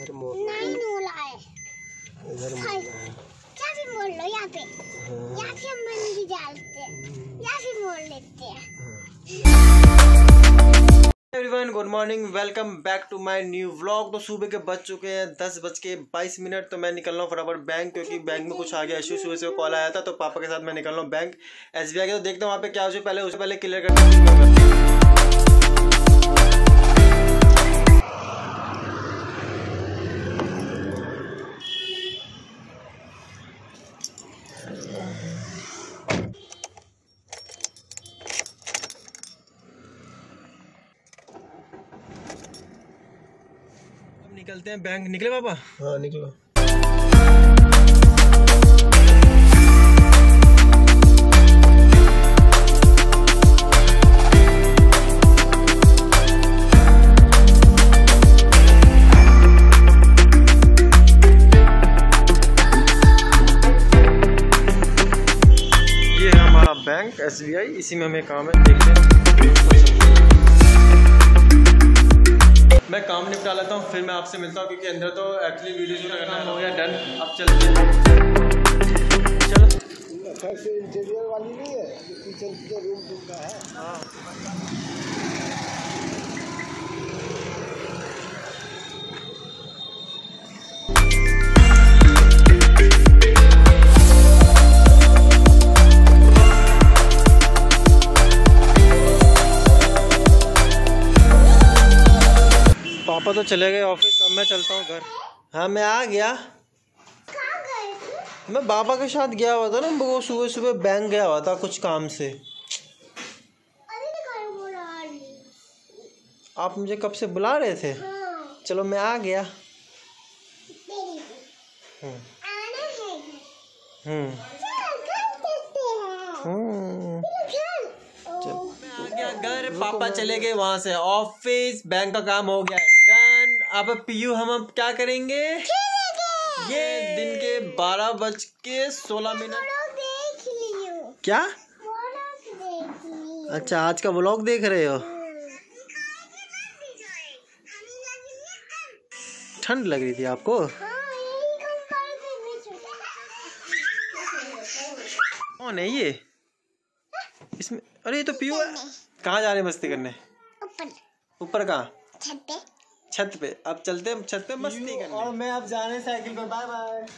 इधर मोड़ नहीं मोड़ा है, इधर क्या भी मोड़ लो यहाँ पे, या फिर मंडी डालते हैं या फिर मोड़ लेते हैं। Everyone good morning, welcome back to my new vlog. तो सुबह के बज चुके हैं 10:22। तो मैं निकल रहा हूँ फटाफट बैंक, क्योंकि बैंक में कुछ आ गया इशू। सुबह से कॉल आया था, तो पापा के साथ मैं निकल रहा हूँ बैंक SBI के। तो देखते हैं वहाँ पे क्या हो। पहले उससे पहले क्लियर करते हैं। निकलते हैं बैंक। निकले पापा? हाँ निकलो। ये है हमारा बैंक SBI, इसी में हमें काम है। देखते हैं, मैं काम निपटा लेता हूँ, फिर मैं आपसे मिलता हूँ, क्योंकि अंदर तो एक्चुअली वीडियो शूट करना हो गया डन। अब चलते हैं, चलो। इंटीरियर वाली नहीं है, किचन का रूम का है। हाँ पापा तो चले गए ऑफिस, अब मैं चलता हूँ घर। हाँ मैं आ गया। कहाँ गए थे? मैं बाबा के साथ गया हुआ था ना, वो सुबह सुबह बैंक गया हुआ था कुछ काम से। अरे निकालो मोड़ा वाली। आप मुझे कब से बुला रहे थे? हाँ। चलो मैं आ गया। तेरी भी। आना है घर। चल, घर देखते हैं। चल। मैं आ गया घर, पापा चले गए वहां से ऑफिस, बैंक का काम हो गया डन। अब पीयू हम अब क्या करेंगे? ये दिन के 12:16। देख लियो। क्या? देख लियो। अच्छा आज का व्लॉग देख रहे हो? ठंड लग रही थी आपको? कौन है ये इसमें? अरे ये तो पीयू है। कहाँ जा रहे हैं मस्ती करने? ऊपर कहाँ? छत पे। अब चलते हैं छत पे मस्ती करने। और मैं अब जाने साइकिल पे। Bye bye.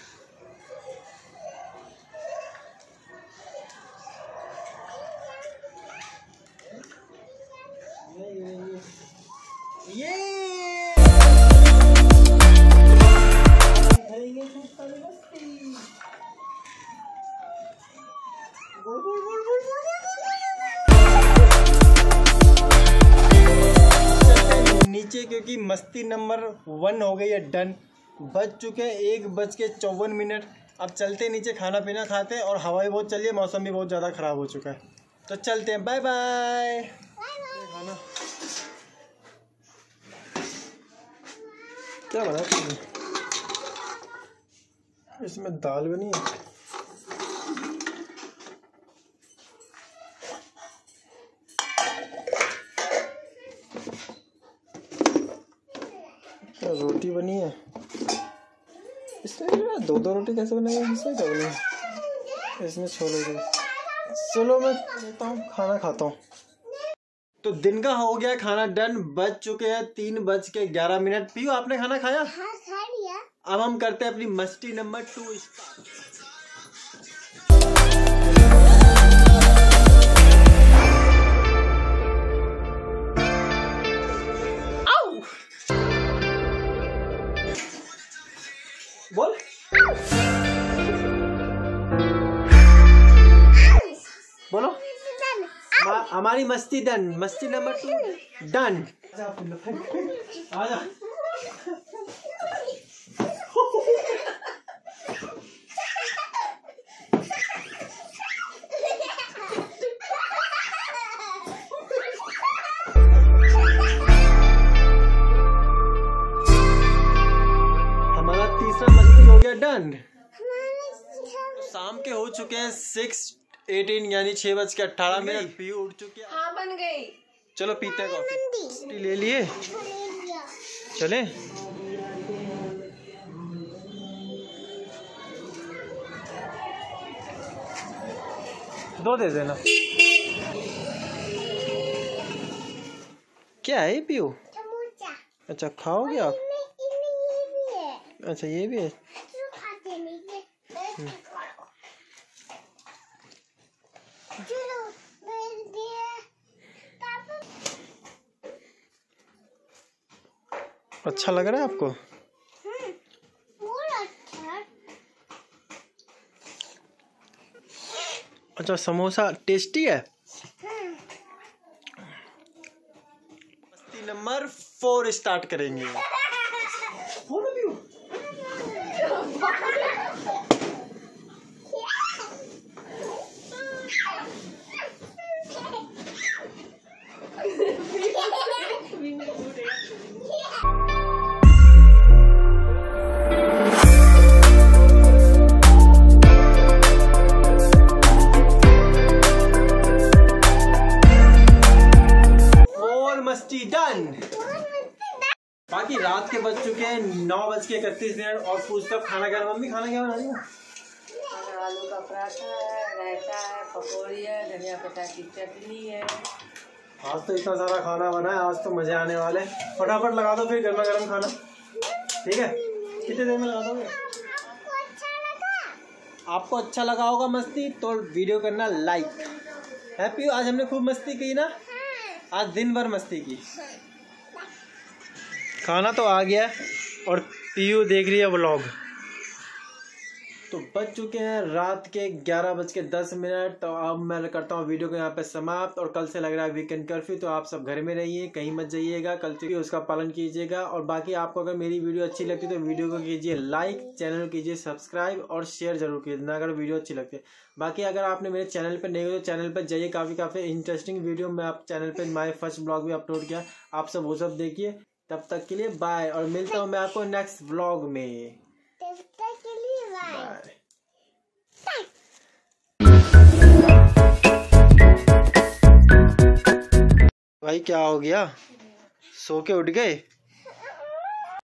नीचे, क्योंकि मस्ती नंबर 1 हो गई है डन। बज चुके हैं 1:54। अब चलते हैं नीचे, खाना पीना खाते हैं। और हवा भी बहुत चल रही है, मौसम भी बहुत ज़्यादा ख़राब हो चुका है। तो चलते हैं, बाय बाय। खाना क्या बना है? इसमें दाल बनी है। रोटी बनी है। इसमें दो रोटी कैसे बनेगी? इसमें क्या बनेगी? इसमें छोले की। चलो मैं लेता हूँ, खाना खाता हूँ। तो दिन का हो गया खाना डन। बज चुके हैं 3:11। पीयू आपने खाना खाया? हाँ खा लिया। अब हम करते हैं अपनी मस्ती नंबर 2 स्टार्ट। बोल। बोलो। हमारी मस्ती डन। मस्ती नंबर 2 डन। आजा। हमारा तीसरा मस्ती हो गया डन। शाम के हो चुके हैं 6:18 यानी 6:18। पी उठ चुके हैं। हाँ बन गई। चलो पीते हैं कॉफी। ले लिए चले। 2 दे देना। क्या है पियो? समोसा। अच्छा खाओगे आप? इनमें ये भी है। अच्छा ये भी है। जो खाते नहीं ये। चलो मेरे लिए पापा। अच्छा लग रहा है आपको? बहुत अच्छा। अच्छा समोसा टेस्टी है। मस्ती नंबर 4 स्टार्ट करेंगे। मस्ती डन। बाकी रात के बज चुके हैं 9:31 और पूछता खाना क्या? मम्मी खाना क्या बना रही हो? आलू का पराठा है, रायता है, पकौड़ी है, धनिया पत्ता की चटनी है। आज तो इतना सारा खाना बना है, आज तो मजे आने वाले। फटाफट लगा दो फिर गर्मा गर्म खाना, ठीक है? कितने देर में लगा दोगे? आपको अच्छा लगा होगा मस्ती तो वीडियो करना लाइक। हैप्पी आज हमने खूब मस्ती की ना, आज दिन भर मस्ती की। खाना तो आ गया और पीयू देख रही है व्लॉग। तो बज चुके हैं रात के 11:10। तो अब मैं करता हूँ वीडियो को यहाँ पे समाप्त। और कल से लग रहा है वीकेंड कर्फ्यू, तो आप सब घर में रहिए, कहीं मत जाइएगा, कल से उसका पालन कीजिएगा। और बाकी आपको अगर मेरी वीडियो अच्छी लगती है तो वीडियो को कीजिए लाइक, चैनल को कीजिए सब्सक्राइब और शेयर जरूर कीजिए अगर वीडियो अच्छी लगती है। बाकी अगर आपने मेरे चैनल पर नहीं हो तो चैनल पर जाइए, काफ़ी इंटरेस्टिंग वीडियो मैं आप चैनल पर माय फर्स्ट ब्लॉग भी अपलोड किया, आप सब वो सब देखिए। तब तक के लिए बाय और मिलता हूँ मैं आपको नेक्स्ट व्लॉग में। तब तक के लिए बाय। भाई क्या हो गया? सो के उठ गए?